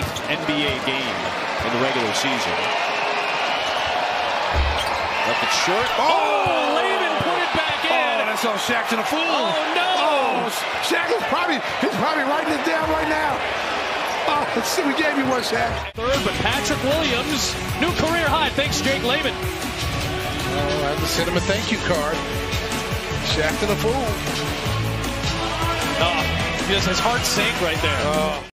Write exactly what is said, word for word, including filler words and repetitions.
eighth N B A game in the regular season. Left it short. Oh, oh Layman put it back in. Oh, that's all Shaq to the fool. Oh, no. Oh, Shaq is probably, he's probably writing it down right now. Oh, let's see, we gave you one, Shaq. Third, but Patrick Williams, new career high. Thanks, Jake Layman. Oh, I have to send him a thank you card. Shaq to the fool. Oh, his heart sank right there. Oh.